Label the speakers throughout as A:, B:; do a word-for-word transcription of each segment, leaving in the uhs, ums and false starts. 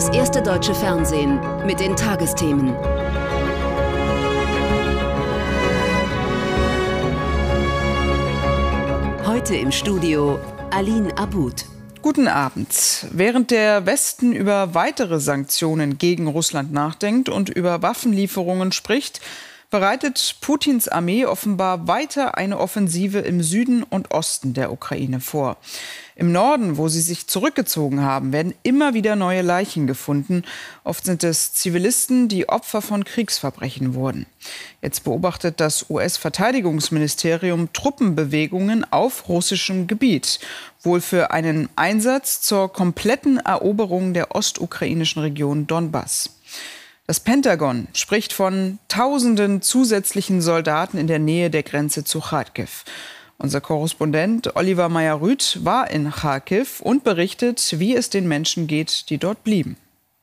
A: Das erste deutsche Fernsehen mit den Tagesthemen. Heute im Studio Aline Abud.
B: Guten Abend. Während der Westen über weitere Sanktionen gegen Russland nachdenkt und über Waffenlieferungen spricht, bereitet Putins Armee offenbar weiter eine Offensive im Süden und Osten der Ukraine vor. Im Norden, wo sie sich zurückgezogen haben, werden immer wieder neue Leichen gefunden. Oft sind es Zivilisten, die Opfer von Kriegsverbrechen wurden. Jetzt beobachtet das U S-Verteidigungsministerium Truppenbewegungen auf russischem Gebiet, wohl für einen Einsatz zur kompletten Eroberung der ostukrainischen Region Donbass. Das Pentagon spricht von Tausenden zusätzlichen Soldaten in der Nähe der Grenze zu Charkiw. Unser Korrespondent Oliver Meyer-Rüth war in Charkiw und berichtet, wie es den Menschen geht, die dort blieben.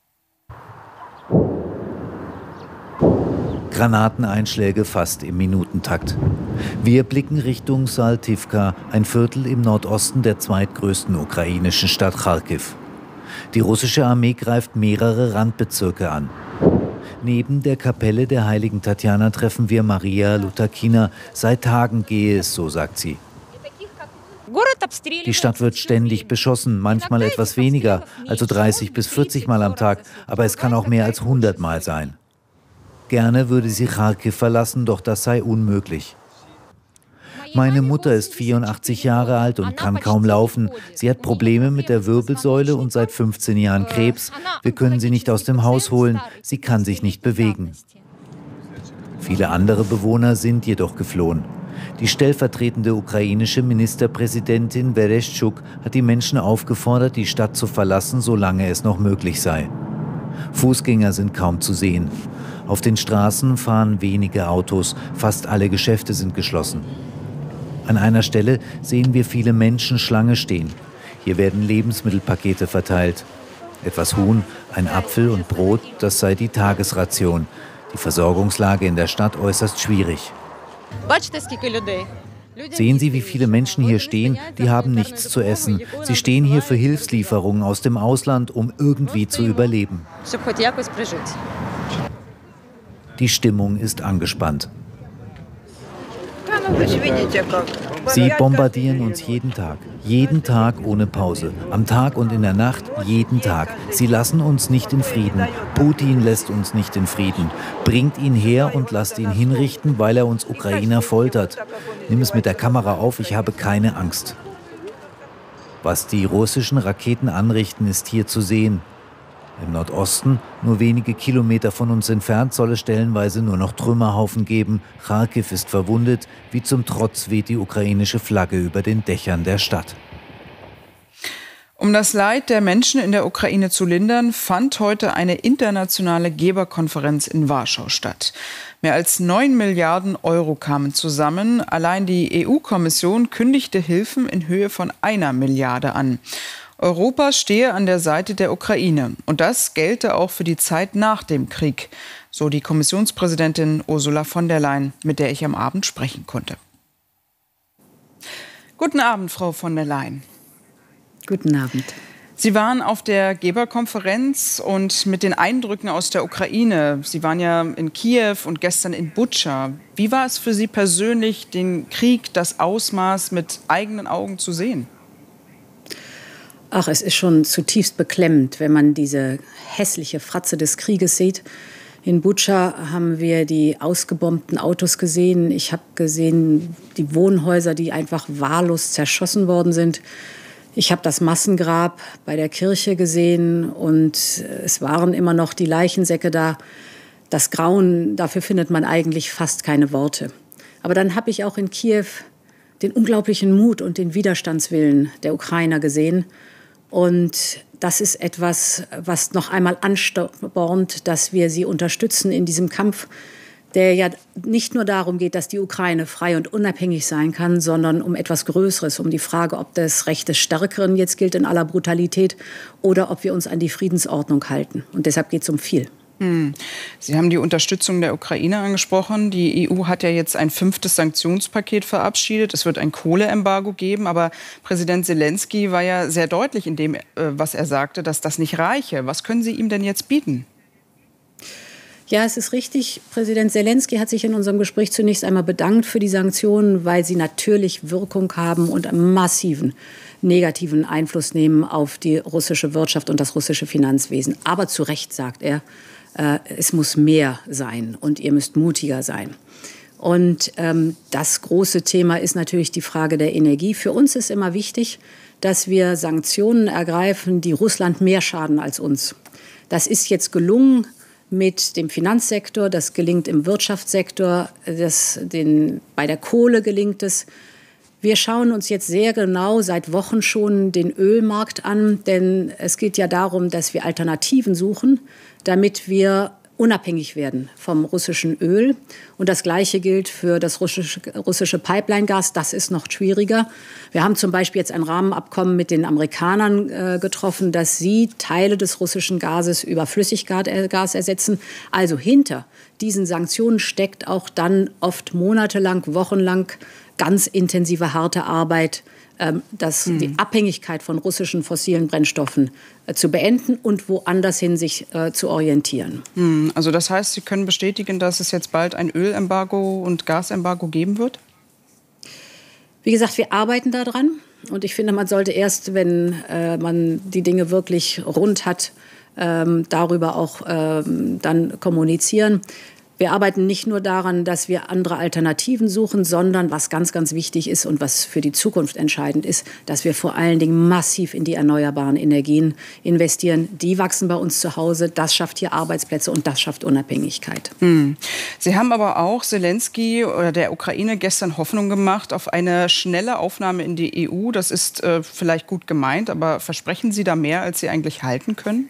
C: Granateneinschläge fast im Minutentakt. Wir blicken Richtung Saltivka, ein Viertel im Nordosten der zweitgrößten ukrainischen Stadt Charkiw. Die russische Armee greift mehrere Randbezirke an. Neben der Kapelle der heiligen Tatjana treffen wir Maria Lutakina. Seit Tagen gehe es so, sagt sie. Die Stadt wird ständig beschossen, manchmal etwas weniger, also dreißig bis vierzig Mal am Tag, aber es kann auch mehr als hundert Mal sein. Gerne würde sie Charkiw verlassen, doch das sei unmöglich. Meine Mutter ist vierundachtzig Jahre alt und kann kaum laufen. Sie hat Probleme mit der Wirbelsäule und seit fünfzehn Jahren Krebs. Wir können sie nicht aus dem Haus holen. Sie kann sich nicht bewegen. Viele andere Bewohner sind jedoch geflohen. Die stellvertretende ukrainische Ministerpräsidentin Vereshchuk hat die Menschen aufgefordert, die Stadt zu verlassen, solange es noch möglich sei. Fußgänger sind kaum zu sehen. Auf den Straßen fahren wenige Autos. Fast alle Geschäfte sind geschlossen. An einer Stelle sehen wir viele Menschen Schlange stehen. Hier werden Lebensmittelpakete verteilt. Etwas Huhn, ein Apfel und Brot, das sei die Tagesration. Die Versorgungslage in der Stadt äußerst schwierig. Sehen Sie, wie viele Menschen hier stehen? Die haben nichts zu essen. Sie stehen hier für Hilfslieferungen aus dem Ausland, um irgendwie zu überleben. Die Stimmung ist angespannt. Sie bombardieren uns jeden Tag, jeden Tag ohne Pause, am Tag und in der Nacht, jeden Tag. Sie lassen uns nicht in Frieden. Putin lässt uns nicht in Frieden. Bringt ihn her und lasst ihn hinrichten, weil er uns Ukrainer foltert. Nimm es mit der Kamera auf, ich habe keine Angst. Was die russischen Raketen anrichten, ist hier zu sehen. Im Nordosten, nur wenige Kilometer von uns entfernt, soll es stellenweise nur noch Trümmerhaufen geben. Charkiw ist verwundet. Wie zum Trotz weht die ukrainische Flagge über den Dächern der Stadt.
B: Um das Leid der Menschen in der Ukraine zu lindern, fand heute eine internationale Geberkonferenz in Warschau statt. Mehr als neun Milliarden Euro kamen zusammen. Allein die E U-Kommission kündigte Hilfen in Höhe von einer Milliarde an. Europa stehe an der Seite der Ukraine. Und das gelte auch für die Zeit nach dem Krieg, so die Kommissionspräsidentin Ursula von der Leyen, mit der ich am Abend sprechen konnte. Guten Abend, Frau von der Leyen.
D: Guten Abend.
B: Sie waren auf der Geberkonferenz und mit den Eindrücken aus der Ukraine. Sie waren ja in Kiew und gestern in Butscha. Wie war es für Sie persönlich, den Krieg, das Ausmaß mit eigenen Augen zu sehen?
D: Ach, es ist schon zutiefst beklemmend, wenn man diese hässliche Fratze des Krieges sieht. In Butscha haben wir die ausgebombten Autos gesehen. Ich habe gesehen die Wohnhäuser, die einfach wahllos zerschossen worden sind. Ich habe das Massengrab bei der Kirche gesehen und es waren immer noch die Leichensäcke da. Das Grauen, dafür findet man eigentlich fast keine Worte. Aber dann habe ich auch in Kiew den unglaublichen Mut und den Widerstandswillen der Ukrainer gesehen. Und das ist etwas, was noch einmal anspornt, dass wir sie unterstützen in diesem Kampf, der ja nicht nur darum geht, dass die Ukraine frei und unabhängig sein kann, sondern um etwas Größeres, um die Frage, ob das Recht des Stärkeren jetzt gilt in aller Brutalität oder ob wir uns an die Friedensordnung halten. Und deshalb geht es um viel.
B: Hm. Sie haben die Unterstützung der Ukraine angesprochen. Die E U hat ja jetzt ein fünftes Sanktionspaket verabschiedet. Es wird ein Kohleembargo geben. Aber Präsident Selenskyj war ja sehr deutlich in dem, was er sagte, dass das nicht reiche. Was können Sie ihm denn jetzt bieten?
D: Ja, es ist richtig. Präsident Selenskyj hat sich in unserem Gespräch zunächst einmal bedankt für die Sanktionen, weil sie natürlich Wirkung haben und einen massiven negativen Einfluss nehmen auf die russische Wirtschaft und das russische Finanzwesen. Aber zu Recht sagt er, äh, es muss mehr sein und ihr müsst mutiger sein. Und ähm, das große Thema ist natürlich die Frage der Energie. Für uns ist immer wichtig, dass wir Sanktionen ergreifen, die Russland mehr schaden als uns. Das ist jetzt gelungen mit dem Finanzsektor, das gelingt im Wirtschaftssektor, das, den, bei der Kohle gelingt es. Wir schauen uns jetzt sehr genau seit Wochen schon den Ölmarkt an, denn es geht ja darum, dass wir Alternativen suchen, damit wir unabhängig werden vom russischen Öl. Und das Gleiche gilt für das russische, russische Pipeline-Gas. Das ist noch schwieriger. Wir haben zum Beispiel jetzt ein Rahmenabkommen mit den Amerikanern äh, getroffen, dass sie Teile des russischen Gases über Flüssiggas ersetzen. Also hinter diesen Sanktionen steckt auch dann oft monatelang, wochenlang ganz intensive, harte Arbeit, ähm, das, mhm. die Abhängigkeit von russischen fossilen Brennstoffen äh, zu beenden und woanders hin sich äh, zu orientieren.
B: Mhm. Also das heißt, Sie können bestätigen, dass es jetzt bald ein Ölembargo und Gasembargo geben wird?
D: Wie gesagt, wir arbeiten daran. Und ich finde, man sollte erst, wenn äh, man die Dinge wirklich rund hat, ähm, darüber auch ähm, dann kommunizieren. Wir arbeiten nicht nur daran, dass wir andere Alternativen suchen, sondern was ganz, ganz wichtig ist und was für die Zukunft entscheidend ist, dass wir vor allen Dingen massiv in die erneuerbaren Energien investieren. Die wachsen bei uns zu Hause, das schafft hier Arbeitsplätze und das schafft Unabhängigkeit.
B: Hm. Sie haben aber auch Selenskyj oder der Ukraine gestern Hoffnung gemacht auf eine schnelle Aufnahme in die E U. Das ist äh, vielleicht gut gemeint, aber versprechen Sie da mehr, als Sie eigentlich halten können?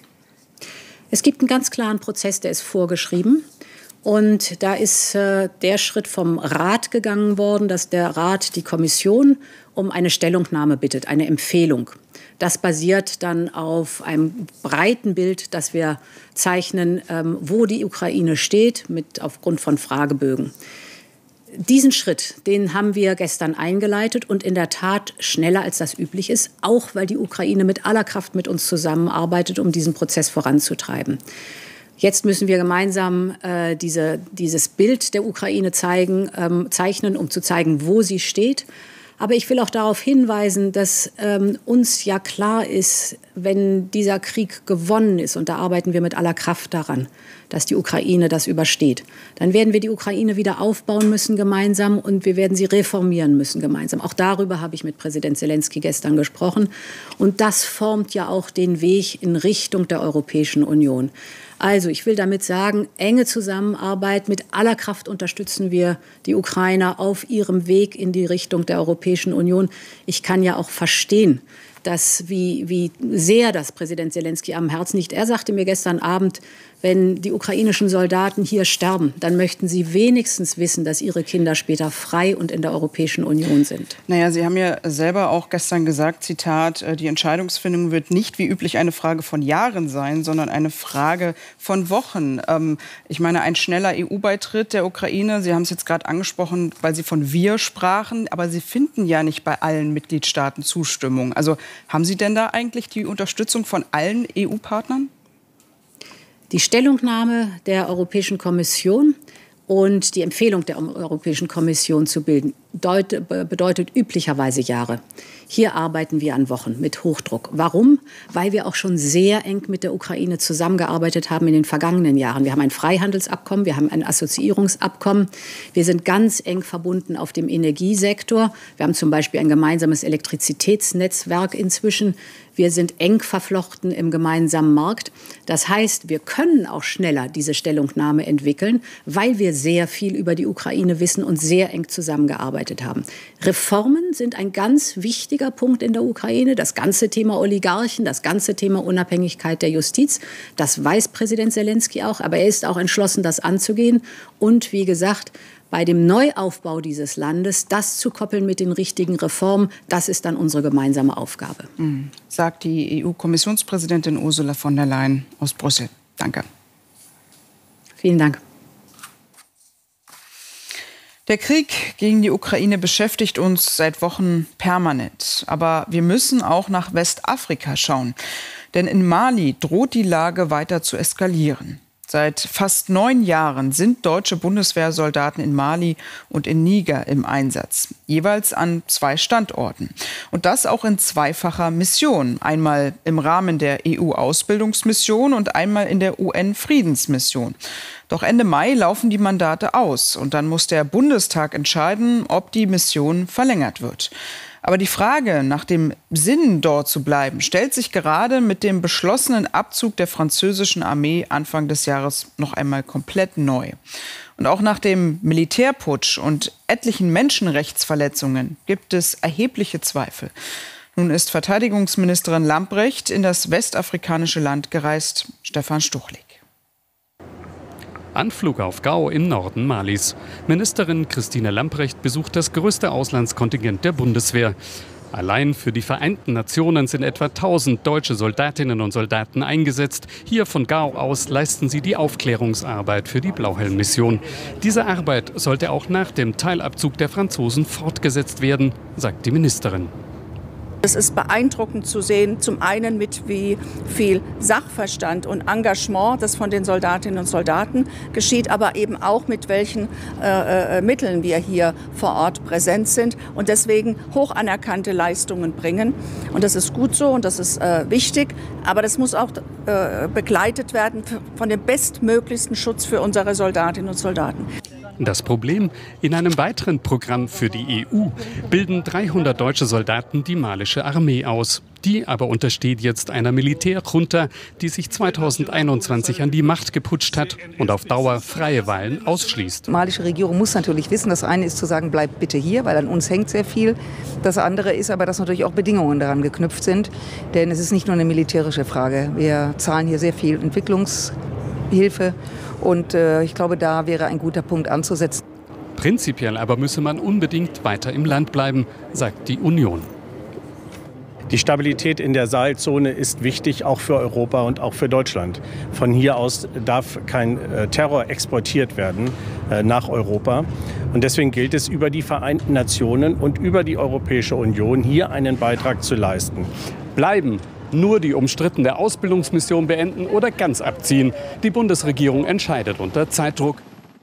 D: Es gibt einen ganz klaren Prozess, der ist vorgeschrieben. Und da ist äh, der Schritt vom Rat gegangen worden, dass der Rat die Kommission um eine Stellungnahme bittet, eine Empfehlung. Das basiert dann auf einem breiten Bild, das wir zeichnen, ähm, wo die Ukraine steht, mit, aufgrund von Fragebögen. Diesen Schritt, den haben wir gestern eingeleitet und in der Tat schneller, als das üblich ist, auch weil die Ukraine mit aller Kraft mit uns zusammenarbeitet, um diesen Prozess voranzutreiben. Jetzt müssen wir gemeinsam äh, diese, dieses Bild der Ukraine zeigen, ähm, zeichnen, um zu zeigen, wo sie steht. Aber ich will auch darauf hinweisen, dass ähm, uns ja klar ist, wenn dieser Krieg gewonnen ist, und da arbeiten wir mit aller Kraft daran, dass die Ukraine das übersteht, dann werden wir die Ukraine wieder aufbauen müssen gemeinsam und wir werden sie reformieren müssen gemeinsam. Auch darüber habe ich mit Präsident Selenskyj gestern gesprochen. Und das formt ja auch den Weg in Richtung der Europäischen Union. Also ich will damit sagen, enge Zusammenarbeit, mit aller Kraft unterstützen wir die Ukrainer auf ihrem Weg in die Richtung der Europäischen Union. Ich kann ja auch verstehen, dass wie, wie sehr das Präsident Selenskyj am Herzen liegt. Er sagte mir gestern Abend, wenn die ukrainischen Soldaten hier sterben, dann möchten sie wenigstens wissen, dass ihre Kinder später frei und in der Europäischen Union sind.
B: Naja, Sie haben ja selber auch gestern gesagt, Zitat, die Entscheidungsfindung wird nicht wie üblich eine Frage von Jahren sein, sondern eine Frage von Wochen. Ähm, ich meine, ein schneller E U-Beitritt der Ukraine, Sie haben es jetzt gerade angesprochen, weil Sie von wir sprachen, aber Sie finden ja nicht bei allen Mitgliedstaaten Zustimmung. Also haben Sie denn da eigentlich die Unterstützung von allen E U-Partnern?
D: Die Stellungnahme der Europäischen Kommission und die Empfehlung der Europäischen Kommission zu bilden, bedeutet üblicherweise Jahre. Hier arbeiten wir an Wochen mit Hochdruck. Warum? Weil wir auch schon sehr eng mit der Ukraine zusammengearbeitet haben in den vergangenen Jahren. Wir haben ein Freihandelsabkommen, wir haben ein Assoziierungsabkommen. Wir sind ganz eng verbunden auf dem Energiesektor. Wir haben zum Beispiel ein gemeinsames Elektrizitätsnetzwerk inzwischen. Wir sind eng verflochten im gemeinsamen Markt. Das heißt, wir können auch schneller diese Stellungnahme entwickeln, weil wir sehr viel über die Ukraine wissen und sehr eng zusammengearbeitet haben. Reformen sind ein ganz wichtiger Punkt in der Ukraine. Das ganze Thema Oligarchen, das ganze Thema Unabhängigkeit der Justiz, das weiß Präsident Selenskyj auch. Aber er ist auch entschlossen, das anzugehen. Und wie gesagt, bei dem Neuaufbau dieses Landes, das zu koppeln mit den richtigen Reformen, das ist dann unsere gemeinsame Aufgabe.
B: Mhm. Sagt die E U-Kommissionspräsidentin Ursula von der Leyen aus Brüssel. Danke.
D: Vielen Dank.
B: Der Krieg gegen die Ukraine beschäftigt uns seit Wochen permanent. Aber wir müssen auch nach Westafrika schauen. Denn in Mali droht die Lage weiter zu eskalieren. Seit fast neun Jahren sind deutsche Bundeswehrsoldaten in Mali und in Niger im Einsatz, jeweils an zwei Standorten. Und das auch in zweifacher Mission, einmal im Rahmen der E U-Ausbildungsmission und einmal in der U N-Friedensmission. Doch Ende Mai laufen die Mandate aus und dann muss der Bundestag entscheiden, ob die Mission verlängert wird. Aber die Frage nach dem Sinn, dort zu bleiben, stellt sich gerade mit dem beschlossenen Abzug der französischen Armee Anfang des Jahres noch einmal komplett neu. Und auch nach dem Militärputsch und etlichen Menschenrechtsverletzungen gibt es erhebliche Zweifel. Nun ist Verteidigungsministerin Lambrecht in das westafrikanische Land gereist. Stefan Stuchlik.
E: Anflug auf Gao im Norden Malis. Ministerin Christine Lambrecht besucht das größte Auslandskontingent der Bundeswehr. Allein für die Vereinten Nationen sind etwa tausend deutsche Soldatinnen und Soldaten eingesetzt. Hier von Gao aus leisten sie die Aufklärungsarbeit für die Blauhelm-Mission. Diese Arbeit sollte auch nach dem Teilabzug der Franzosen fortgesetzt werden, sagt die Ministerin.
F: Es ist beeindruckend zu sehen, zum einen mit wie viel Sachverstand und Engagement, das von den Soldatinnen und Soldaten geschieht, aber eben auch mit welchen äh, äh, Mitteln wir hier vor Ort präsent sind und deswegen hoch anerkannte Leistungen bringen. Und das ist gut so und das ist äh, wichtig, aber das muss auch äh, begleitet werden von dem bestmöglichsten Schutz für unsere Soldatinnen und Soldaten.
E: Das Problem: In einem weiteren Programm für die E U bilden dreihundert deutsche Soldaten die malische Armee aus. Die aber untersteht jetzt einer Militärjunta, die sich zweitausendeinundzwanzig an die Macht geputscht hat und auf Dauer freie Wahlen ausschließt.
G: Die malische Regierung muss natürlich wissen, das eine ist zu sagen, bleibt bitte hier, weil an uns hängt sehr viel. Das andere ist aber, dass natürlich auch Bedingungen daran geknüpft sind. Denn es ist nicht nur eine militärische Frage. Wir zahlen hier sehr viel Entwicklungshilfe. Und äh, ich glaube, da wäre ein guter Punkt anzusetzen.
E: Prinzipiell aber müsse man unbedingt weiter im Land bleiben, sagt die Union.
H: Die Stabilität in der Sahelzone ist wichtig, auch für Europa und auch für Deutschland. Von hier aus darf kein äh, Terror exportiert werden äh, nach Europa. Und deswegen gilt es, über die Vereinten Nationen und über die Europäische Union hier einen Beitrag zu leisten.
E: Bleiben. Nur die umstrittene Ausbildungsmission beenden oder ganz abziehen. Die Bundesregierung entscheidet unter Zeitdruck.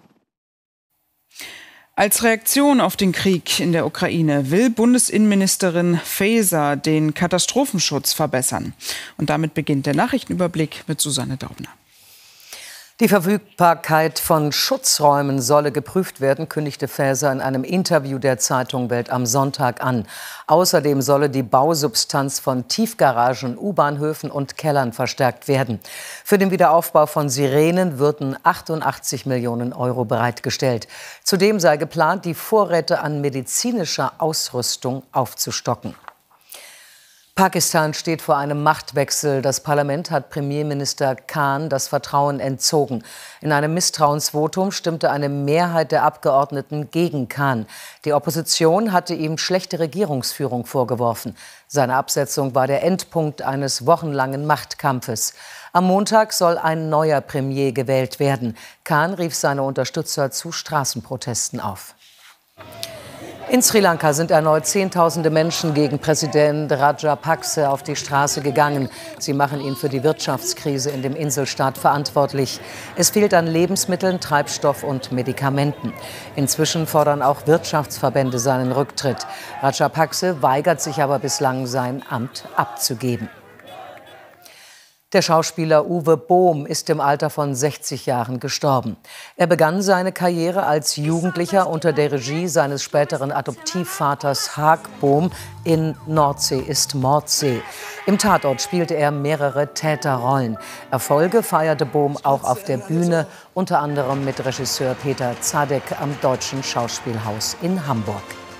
B: Als Reaktion auf den Krieg in der Ukraine will Bundesinnenministerin Faeser den Katastrophenschutz verbessern. Und damit beginnt der Nachrichtenüberblick mit Susanne Daubner.
I: Die Verfügbarkeit von Schutzräumen solle geprüft werden, kündigte Faeser in einem Interview der Zeitung Welt am Sonntag an. Außerdem solle die Bausubstanz von Tiefgaragen, U-Bahnhöfen und Kellern verstärkt werden. Für den Wiederaufbau von Sirenen würden achtundachtzig Millionen Euro bereitgestellt. Zudem sei geplant, die Vorräte an medizinischer Ausrüstung aufzustocken. Pakistan steht vor einem Machtwechsel. Das Parlament hat Premierminister Khan das Vertrauen entzogen. In einem Misstrauensvotum stimmte eine Mehrheit der Abgeordneten gegen Khan. Die Opposition hatte ihm schlechte Regierungsführung vorgeworfen. Seine Absetzung war der Endpunkt eines wochenlangen Machtkampfes. Am Montag soll ein neuer Premier gewählt werden. Khan rief seine Unterstützer zu Straßenprotesten auf. In Sri Lanka sind erneut Zehntausende Menschen gegen Präsident Rajapakse auf die Straße gegangen. Sie machen ihn für die Wirtschaftskrise in dem Inselstaat verantwortlich. Es fehlt an Lebensmitteln, Treibstoff und Medikamenten. Inzwischen fordern auch Wirtschaftsverbände seinen Rücktritt. Rajapakse weigert sich aber bislang, sein Amt abzugeben. Der Schauspieler Uwe Bohm ist im Alter von sechzig Jahren gestorben. Er begann seine Karriere als Jugendlicher unter der Regie seines späteren Adoptivvaters Haag Bohm in Nordsee ist Mordsee. Im Tatort spielte er mehrere Täterrollen. Erfolge feierte Bohm auch auf der Bühne, unter anderem mit Regisseur Peter Zadek am Deutschen Schauspielhaus in Hamburg.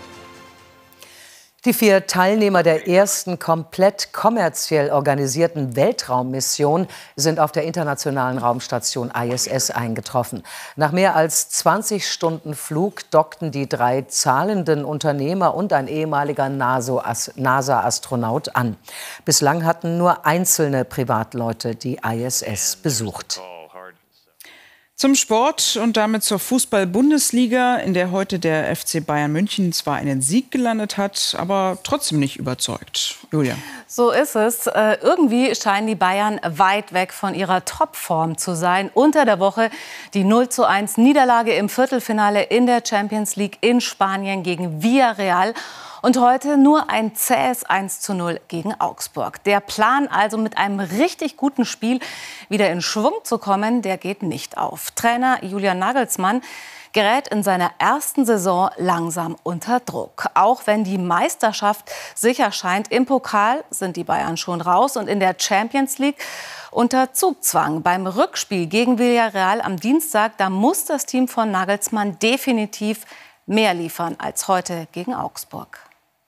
I: Die vier Teilnehmer der ersten komplett kommerziell organisierten Weltraummission sind auf der internationalen Raumstation I S S eingetroffen. Nach mehr als zwanzig Stunden Flug dockten die drei zahlenden Unternehmer und ein ehemaliger NASA-Astronaut an. Bislang hatten nur einzelne Privatleute die I S S besucht.
B: Zum Sport und damit zur Fußball-Bundesliga, in der heute der F C Bayern München zwar einen Sieg gelandet hat, aber trotzdem nicht überzeugt. Julia.
J: So ist es. Äh, irgendwie scheinen die Bayern weit weg von ihrer Topform zu sein. Unter der Woche die null zu eins Niederlage im Viertelfinale in der Champions League in Spanien gegen Villarreal. Und heute nur ein zähes eins zu null gegen Augsburg. Der Plan, also mit einem richtig guten Spiel wieder in Schwung zu kommen, der geht nicht auf. Trainer Julian Nagelsmann gerät in seiner ersten Saison langsam unter Druck. Auch wenn die Meisterschaft sicher scheint, im Pokal sind die Bayern schon raus und in der Champions League unter Zugzwang. Beim Rückspiel gegen Villarreal am Dienstag, da muss das Team von Nagelsmann definitiv mehr liefern als heute gegen Augsburg.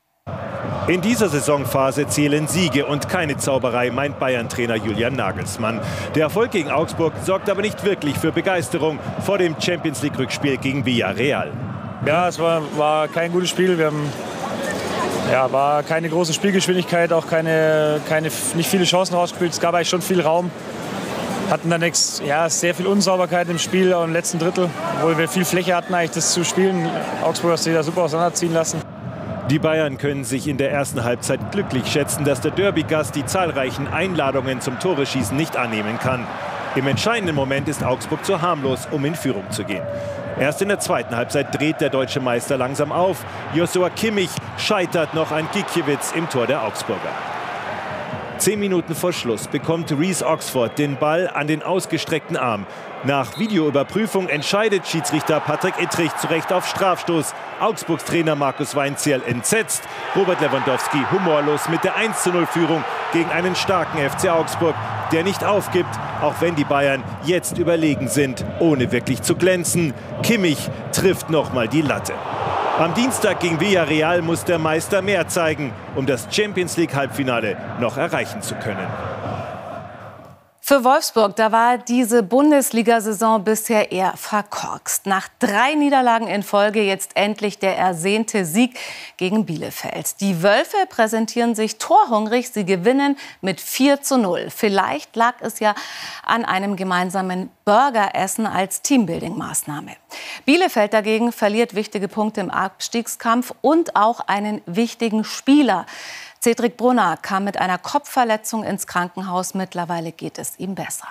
K: In dieser Saisonphase zählen Siege und keine Zauberei, meint Bayern-Trainer Julian Nagelsmann. Der Erfolg gegen Augsburg sorgt aber nicht wirklich für Begeisterung vor dem Champions-League-Rückspiel gegen Villarreal.
L: Ja, es war, war kein gutes Spiel. Wir haben, ja, war keine große Spielgeschwindigkeit, auch keine, keine, nicht viele Chancen rausgespielt. Es gab eigentlich schon viel Raum. Hatten dann nix, ja, sehr viel Unsauberkeit im Spiel und im letzten Drittel, obwohl wir viel Fläche hatten, eigentlich das zu spielen. Augsburg hat sich da super auseinanderziehen lassen.
K: Die Bayern können sich in der ersten Halbzeit glücklich schätzen, dass der Derby-Gast die zahlreichen Einladungen zum Toreschießen nicht annehmen kann. Im entscheidenden Moment ist Augsburg zu harmlos, um in Führung zu gehen. Erst in der zweiten Halbzeit dreht der deutsche Meister langsam auf. Joshua Kimmich scheitert noch an Gikiewicz im Tor der Augsburger. Zehn Minuten vor Schluss bekommt Reece Oxford den Ball an den ausgestreckten Arm. Nach Videoüberprüfung entscheidet Schiedsrichter Patrick Ittrich zu Recht auf Strafstoß. Augsburgs Trainer Markus Weinzierl entsetzt. Robert Lewandowski humorlos mit der eins zu null Führung gegen einen starken F C Augsburg, der nicht aufgibt, auch wenn die Bayern jetzt überlegen sind, ohne wirklich zu glänzen. Kimmich trifft nochmal die Latte. Am Dienstag gegen Villarreal muss der Meister mehr zeigen, um das Champions-League-Halbfinale noch erreichen zu können.
J: Für Wolfsburg, da war diese Bundesliga-Saison bisher eher verkorkst. Nach drei Niederlagen in Folge jetzt endlich der ersehnte Sieg gegen Bielefeld. Die Wölfe präsentieren sich torhungrig, sie gewinnen mit vier zu null. Vielleicht lag es ja an einem gemeinsamen Burgeressen als Teambuilding-Maßnahme. Bielefeld dagegen verliert wichtige Punkte im Abstiegskampf und auch einen wichtigen Spieler. Cedric Brunner kam mit einer Kopfverletzung ins Krankenhaus. Mittlerweile geht es ihm besser.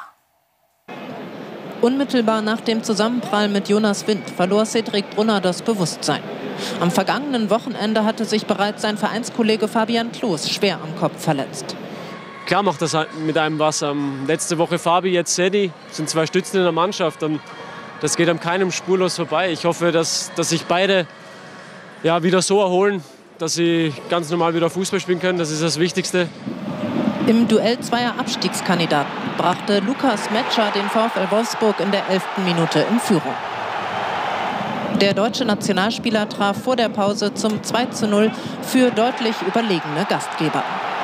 M: Unmittelbar nach dem Zusammenprall mit Jonas Wind verlor Cedric Brunner das Bewusstsein. Am vergangenen Wochenende hatte sich bereits sein Vereinskollege Fabian Klos schwer am Kopf verletzt.
N: Klar macht das mit einem was. Letzte Woche Fabi, jetzt Sedi, sind zwei Stützen in der Mannschaft. Und das geht an keinem spurlos vorbei. Ich hoffe, dass, dass sich beide ja, wieder so erholen, dass sie ganz normal wieder Fußball spielen können. Das ist das Wichtigste.
M: Im Duell zweier Abstiegskandidaten brachte Lukas Metscher den VfL Wolfsburg in der elften Minute in Führung. Der deutsche Nationalspieler traf vor der Pause zum zwei zu null für deutlich überlegene Gastgeber.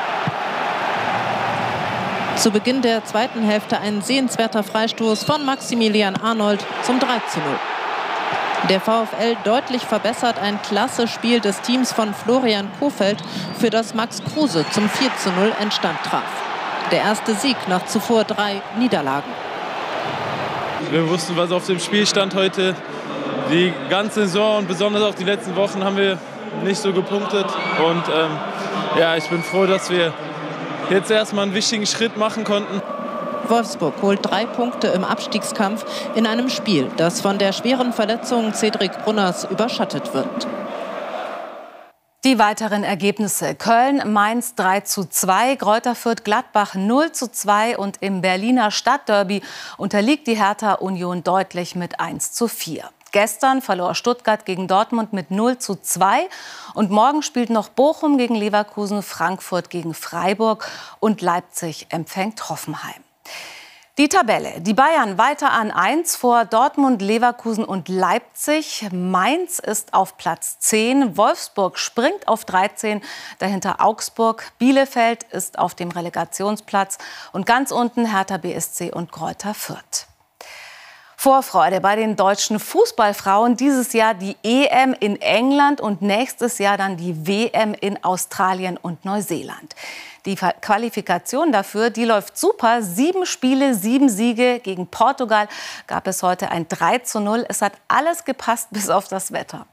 M: Zu Beginn der zweiten Hälfte ein sehenswerter Freistoß von Maximilian Arnold zum drei zu null. Der VfL deutlich verbessert, ein klasse Spiel des Teams von Florian Kohfeldt, für das Max Kruse zum vier zu null Endstand traf. Der erste Sieg nach zuvor drei Niederlagen.
O: Wir wussten, was auf dem Spiel stand heute. Die ganze Saison und besonders auch die letzten Wochen haben wir nicht so gepunktet. Und ähm, ja, ich bin froh, dass wir jetzt erstmal einen wichtigen Schritt machen konnten.
M: Wolfsburg holt drei Punkte im Abstiegskampf in einem Spiel, das von der schweren Verletzung Cedric Brunners überschattet wird.
J: Die weiteren Ergebnisse: Köln, Mainz drei zu zwei, Greuther Fürth, Gladbach null zu zwei und im Berliner Stadtderby unterliegt die Hertha Union deutlich mit eins zu vier. Gestern verlor Stuttgart gegen Dortmund mit null zu zwei und morgen spielt noch Bochum gegen Leverkusen, Frankfurt gegen Freiburg und Leipzig empfängt Hoffenheim. Die Tabelle: Die Bayern weiter an eins vor Dortmund, Leverkusen und Leipzig. Mainz ist auf Platz zehn, Wolfsburg springt auf dreizehn, dahinter Augsburg. Bielefeld ist auf dem Relegationsplatz und ganz unten Hertha B S C und Greuther Fürth. Vorfreude bei den deutschen Fußballfrauen. Dieses Jahr die E M in England und nächstes Jahr dann die W M in Australien und Neuseeland. Die Qualifikation dafür, die läuft super. Sieben Spiele, sieben Siege. Gegen Portugal gab es heute ein drei zu null. Es hat alles gepasst, bis auf das Wetter.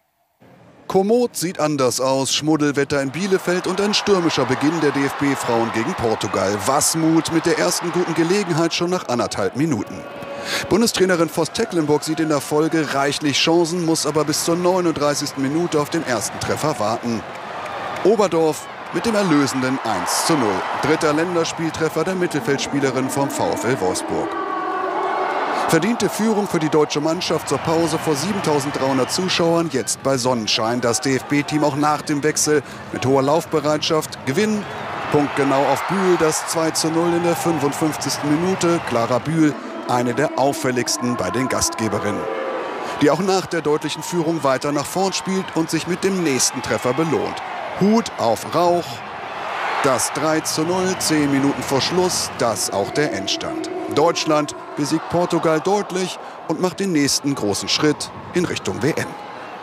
P: Komoot sieht anders aus. Schmuddelwetter in Bielefeld und ein stürmischer Beginn der D F B-Frauen gegen Portugal. Wasmut mit der ersten guten Gelegenheit schon nach anderthalb Minuten. Bundestrainerin Voss-Tecklenburg sieht in der Folge reichlich Chancen, muss aber bis zur neununddreißigsten Minute auf den ersten Treffer warten. Oberdorf mit dem erlösenden eins zu null. Dritter Länderspieltreffer der Mittelfeldspielerin vom VfL Wolfsburg. Verdiente Führung für die deutsche Mannschaft zur Pause vor siebentausenddreihundert Zuschauern, jetzt bei Sonnenschein. Das D F B-Team auch nach dem Wechsel mit hoher Laufbereitschaft. Gewinn, punktgenau auf Bühl, das zwei zu null in der fünfundfünfzigsten Minute. Clara Bühl, eine der auffälligsten bei den Gastgeberinnen, die auch nach der deutlichen Führung weiter nach vorn spielt und sich mit dem nächsten Treffer belohnt. Hut auf Rauch, das drei zu null, zehn Minuten vor Schluss, das auch der Endstand. Deutschland besiegt Portugal deutlich und macht den nächsten großen Schritt in Richtung W M.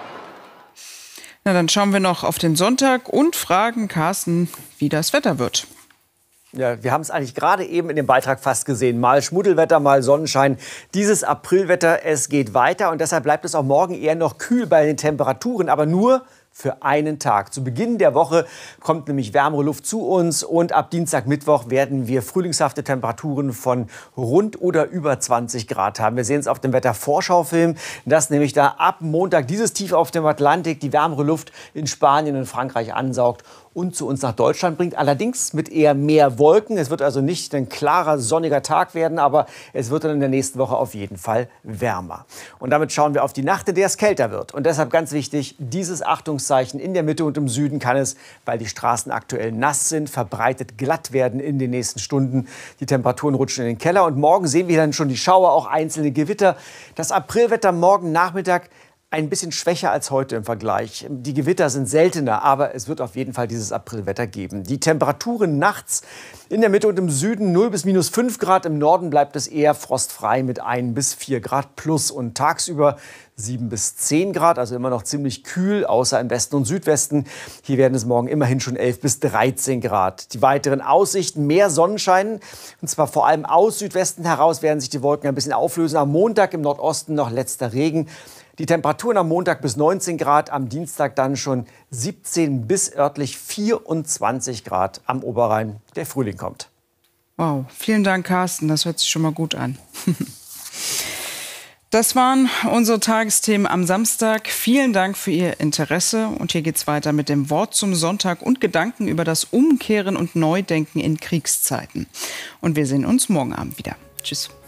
B: Na, dann schauen wir noch auf den Sonntag und fragen Carsten, wie das Wetter wird.
Q: Ja, wir haben es eigentlich gerade eben in dem Beitrag fast gesehen. Mal Schmuddelwetter, mal Sonnenschein. Dieses Aprilwetter, es geht weiter. Und deshalb bleibt es auch morgen eher noch kühl bei den Temperaturen. Aber nur für einen Tag. Zu Beginn der Woche kommt nämlich wärmere Luft zu uns. Und ab Dienstag, Mittwoch werden wir frühlingshafte Temperaturen von rund oder über zwanzig Grad haben. Wir sehen es auf dem Wettervorschaufilm, dass nämlich da ab Montag dieses Tief auf dem Atlantik die wärmere Luft in Spanien und Frankreich ansaugt und zu uns nach Deutschland bringt. Allerdings mit eher mehr Wolken. Es wird also nicht ein klarer, sonniger Tag werden, aber es wird dann in der nächsten Woche auf jeden Fall wärmer. Und damit schauen wir auf die Nacht, in der es kälter wird. Und deshalb ganz wichtig, dieses Achtungszeichen in der Mitte und im Süden kann es, weil die Straßen aktuell nass sind, verbreitet glatt werden in den nächsten Stunden. Die Temperaturen rutschen in den Keller und morgen sehen wir dann schon die Schauer, auch einzelne Gewitter. Das Aprilwetter morgen Nachmittag ein bisschen schwächer als heute im Vergleich. Die Gewitter sind seltener, aber es wird auf jeden Fall dieses Aprilwetter geben. Die Temperaturen nachts in der Mitte und im Süden null bis minus fünf Grad. Im Norden bleibt es eher frostfrei mit ein bis vier Grad plus. Und tagsüber sieben bis zehn Grad, also immer noch ziemlich kühl, außer im Westen und Südwesten. Hier werden es morgen immerhin schon elf bis dreizehn Grad. Die weiteren Aussichten, mehr Sonnenschein, und zwar vor allem aus Südwesten heraus werden sich die Wolken ein bisschen auflösen. Am Montag im Nordosten noch letzter Regen. Die Temperaturen am Montag bis neunzehn Grad, am Dienstag dann schon siebzehn bis örtlich vierundzwanzig Grad am Oberrhein. Der Frühling kommt.
B: Wow, vielen Dank, Carsten. Das hört sich schon mal gut an. Das waren unsere Tagesthemen am Samstag. Vielen Dank für Ihr Interesse. Und hier geht's weiter mit dem Wort zum Sonntag und Gedanken über das Umkehren und Neudenken in Kriegszeiten. Und wir sehen uns morgen Abend wieder. Tschüss.